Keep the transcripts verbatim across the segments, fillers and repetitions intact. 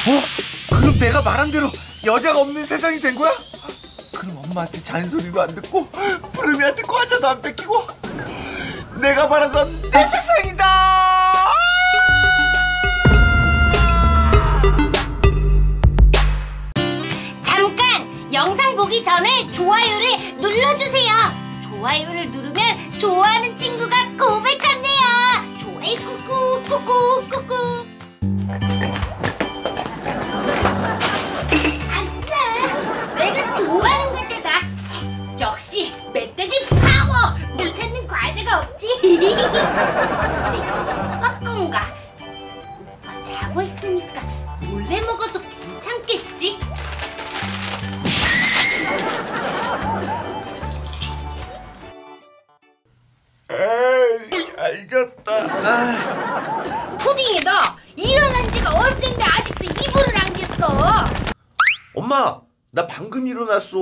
어? 그럼 내가 말한 대로 여자가 없는 세상이 된 거야? 그럼 엄마한테 잔소리도 안 듣고 푸르미한테 과자도 안 뺏기고 내가 바라던 내 세상이다! 잠깐! 영상 보기 전에 좋아요를 눌러주세요. 좋아요를 누르면 좋아하는 친구가 고백한대요. 좋아요 꾹꾹 꾹꾹 꾹꾹. 아싸! 내가 좋아하는 과자다. 역시 멧돼지 파워! 못 찾는 과자가 없지. 근데 이거 팝콘가? 아, 자고 있으니까 몰래 먹어도 괜찮겠지? 에이, 잘 잤다. 아. 푸딩이 너 일어난 지가 언젠데 아직도 이불을 안 깼어. 엄마, 나 방금 일어났어.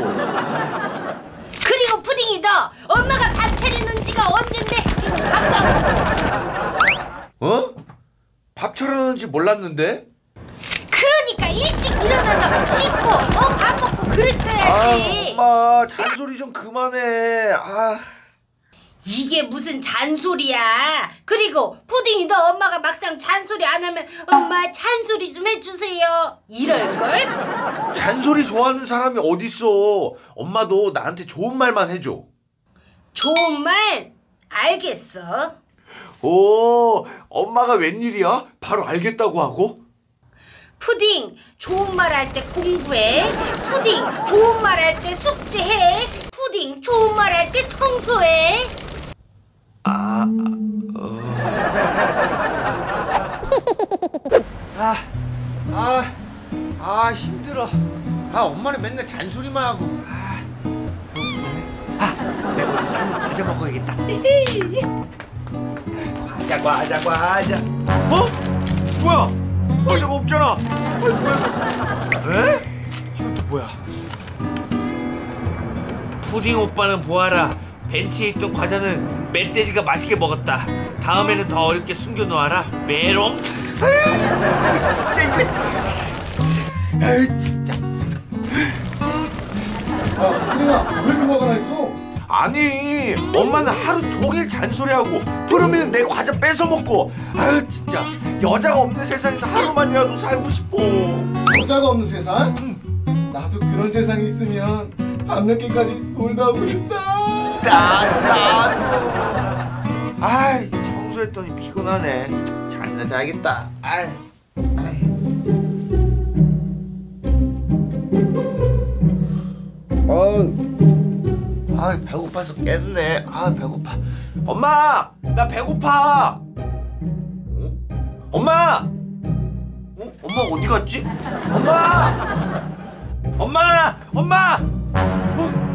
그리고 푸딩이 너 엄마가 밥 차려놓은 지가 언젠데 밥도 안 먹고. 어? 밥 차려놓은지 몰랐는데? 그러니까 일찍 일어나서 씻고 어, 밥 먹고 그랬어야지. 아, 엄마 잔소리 좀 그만해. 아. 이게 무슨 잔소리야. 그리고 푸딩이 너 엄마가 막상 잔소리 안 하면 엄마 잔소리 좀 해주세요 이럴걸? 잔소리 좋아하는 사람이 어딨어. 엄마도 나한테 좋은 말만 해줘. 좋은 말? 알겠어. 오, 엄마가 웬일이야? 바로 알겠다고 하고? 푸딩 좋은 말 할 때 공부해. 푸딩 좋은 말 할 때 숙제해. 푸딩 좋은 말 할 때 청소해. 아, 어... 아, 아, 아 힘들어. 아 엄마는 맨날 잔소리만 하고. 아, 아 내가 어디 사는 과자 먹어야겠다. 과자, 과자, 과자. 어? 뭐야? 과자가 없잖아. 어, 뭐야? 에? 이건 또 뭐야? 푸딩 오빠는 보아라. 벤치에 있던 과자는 멧돼지가 맛있게 먹었다. 다음에는 더 어렵게 숨겨놓아라. 메롱. 아유, 진짜 이거. 아유, 진짜. 야, 푸딩아, 왜 이렇게 화가 나 있어? 아니, 엄마는 하루 종일 잔소리하고 푸르미는 내 과자 뺏어 먹고. 아유, 진짜 여자가 없는 세상에서 하루만이라도 살고 싶어. 여자가 없는 세상? 응. 나도 그런 세상이 있으면 밤늦게까지 놀다 오고 싶다. 나도 나도. 아이, 청소했더니 피곤하네. 잠이나 자야겠다. 아이. 아이. 아, 아 배고파서 깼네. 아 배고파. 엄마, 나 배고파. 어? 엄마. 어? 엄마 어디 갔지? 엄마. 엄마, 엄마. 어?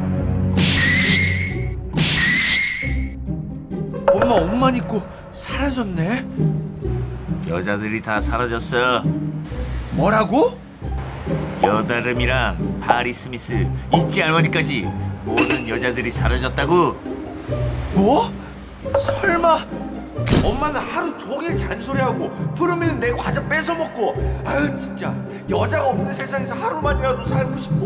엄마 옷만 입고 사라졌네? 여자들이 다 사라졌어. 뭐라고? 여다름이랑 파리 스미스, 있지 할머니까지 모든 여자들이 사라졌다고. 뭐? 설마 엄마는 하루 종일 잔소리하고 푸르미는 내 과자 뺏어 먹고. 아유 진짜 여자가 없는 세상에서 하루만이라도 살고 싶어.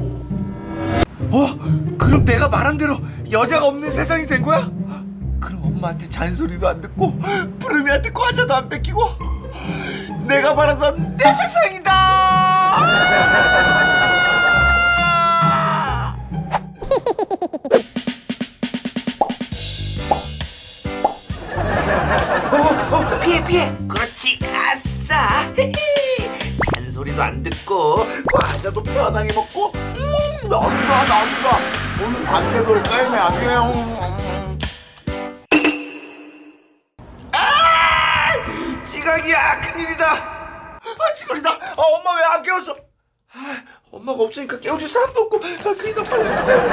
어? 그럼 내가 말한 대로 여자가 없는 세상이 된 거야? 그럼 엄마한테 잔소리도 안 듣고 푸르미한테 과자도 안 뺏기고 내가 바라던 내 세상이다! 어, 어, 피해 피해. 그렇지, 아싸. 잔소리도 안 듣고 과자도 편하게 먹고. 음, 난다 난다. 오늘 밤새 놀 거야. 안녕. 지각이야. 큰일이다. 아 지각이다. 아 엄마 왜 안 깨웠어? 아 엄마가 없으니까 깨워줄 사람도 없고. 아 큰일이다. 빨리.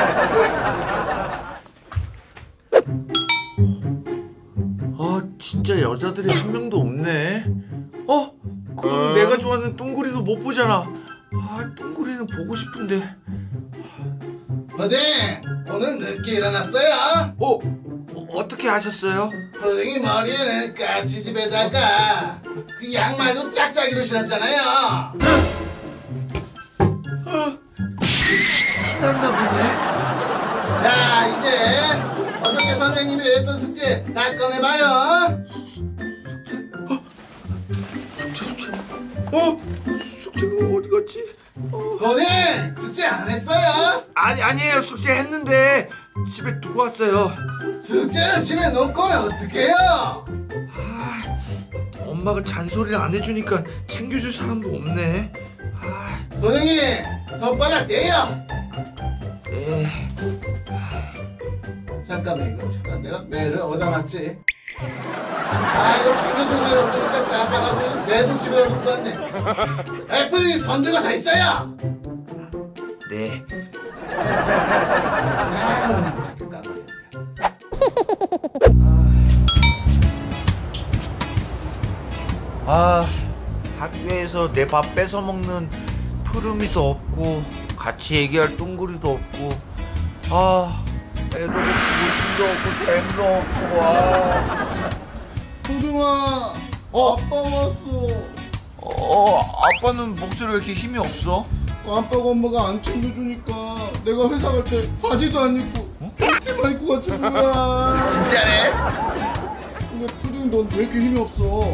아 진짜 여자들이 한 명도 없네. 어? 그럼 어? 내가 좋아하는 똥구리도 못 보잖아. 아 똥구리는 보고 싶은데. 푸딩, 오늘 늦게 일어났어요? 어? 어 어떻게 하셨어요? 푸딩이 머리에는 까치집에다가 그 양말도 짝짝이로 신었잖아요. 신났나 보네. 자, 이제 어저께 선생님이 냈던 숙제 다 꺼내봐요. 숙제 숙제. 어? 숙제가 어디 갔지? 어. 너네 숙제 안 했어요? 아니 아니에요. 숙제 했는데 집에 두고 왔어요. 숙제를 집에 놓고는 어떡해요? 아, 엄마가 잔소리를 안 해주니까 챙겨줄 사람도 없네. 아, 선생님 손바닥 떼요. 네. 잠깐만, 이거 잠깐 내가 매를 어디다 놨지? 아, 이거 챙겨줄 사람이 없으니까 깜빡하고 매도 집에다 놓고 왔네. 애플이 손 들고 서 있어요. 네. 아유, 잠깐 깜빡했네. 아, 학교에서 내 밥 뺏어 먹는 푸르미도 없고 같이 얘기할 뚱구리도 없고, 아, 애도 고심도 없고 잼도 없고. 아. 푸딩아, 어? 아빠 왔어. 어, 아빠는 목소리 왜 이렇게 힘이 없어? 깜빡 엄마가 안 챙겨주니까 내가 회사 갈 때 바지도 안 입고 팬티만 입고 갔지 뭐야. 진짜네? 근데 푸딩 넌 왜 이렇게 힘이 없어?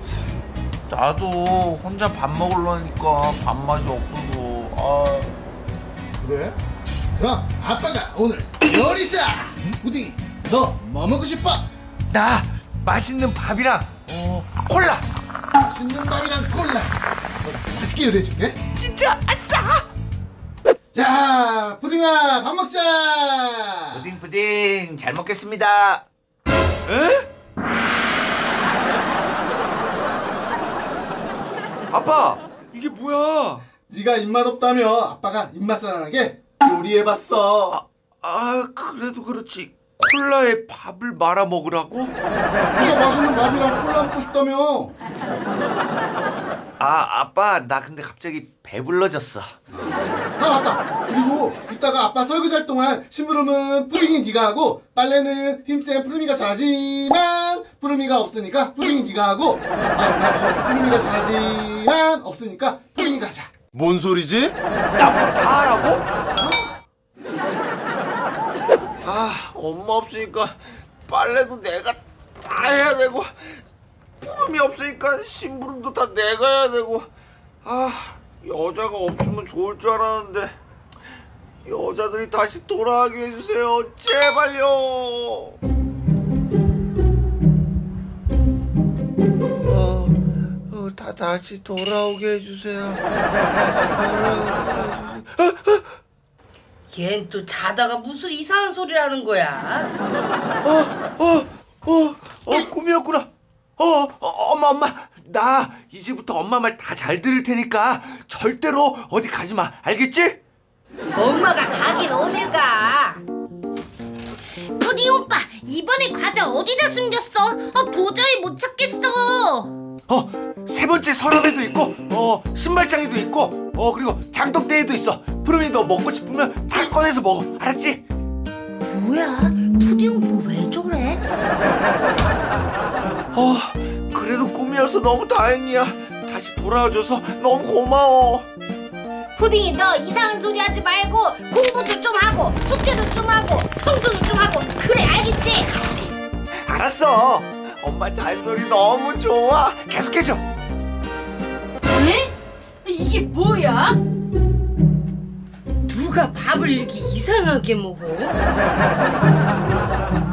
나도 혼자 밥 먹으려니까 밥맛이 없어서. 아. 그래? 그럼 아빠가 오늘 요리사. 푸딩이 너 뭐 먹고 싶어? 나 맛있는 밥이랑 어 콜라. 맛있는 밥이랑 콜라. 너 맛있게 요리해줄게. 진짜 아싸. 자, 푸딩아 밥 먹자. 푸딩 푸딩 잘 먹겠습니다. 에? 아빠 이게 뭐야? 네가 입맛 없다며 아빠가 입맛 살아나게 요리해봤어. 아, 아 그래도 그렇지 콜라에 밥을 말아 먹으라고? 네가 맛있는 밥이랑 콜라 먹고 싶다며. 아 아빠 나 근데 갑자기 배불러졌어. 아 맞다. 그리고 이따가 아빠 설거지 할 동안 심부름은 푸딩이 네가 하고 빨래는 힘센 푸르미가 잘하지만 푸르미가 없으니까 푸딩이 네가 하고 아 나도 푸르미가 잘하지만 없으니까 푸딩이가 하자. 뭔 소리지? 나보고 다 하라고? 아 엄마 없으니까 빨래도 내가 다 해야 되고 푸름이 없으니까 심부름도 다 내가 해야 되고. 아 여자가 없으면 좋을 줄 알았는데 여자들이 다시 돌아가게 해주세요 제발요. 어, 어, 다 다시 돌아오게 해주세요. 다시 돌아오게 해주세요. 얜 또 자다가 무슨 이상한 소리를 하는 거야? 어, 어, 어, 어, 꿈이었구나. 어, 어, 엄마, 엄마, 나 이제부터 엄마 말 다 잘 들을 테니까 절대로 어디 가지 마, 알겠지? 엄마가 가긴 어딜 가? 푸딩 오빠, 이번에 과자 어디다 숨겼어? 아, 도저히 못 찾겠어. 어, 세 번째 서랍에도 있고, 어, 신발장에도 있고, 어, 그리고 장독대에도 있어. 푸름이 너 먹고 싶으면 다 꺼내서 먹어, 알았지? 뭐야, 푸딩 오빠 왜 저래? 어, 그래도 꿈이어서 너무 다행이야. 다시 돌아와줘서 너무 고마워. 푸딩이 너 이상한 소리 하지 말고 공부도 좀 하고 숙제도 좀 하고 청소도 좀 하고 그래 알겠지? 알았어. 엄마 잔소리 너무 좋아. 계속해줘. 에? 이게 뭐야? 누가 밥을 이렇게 이상하게 먹어?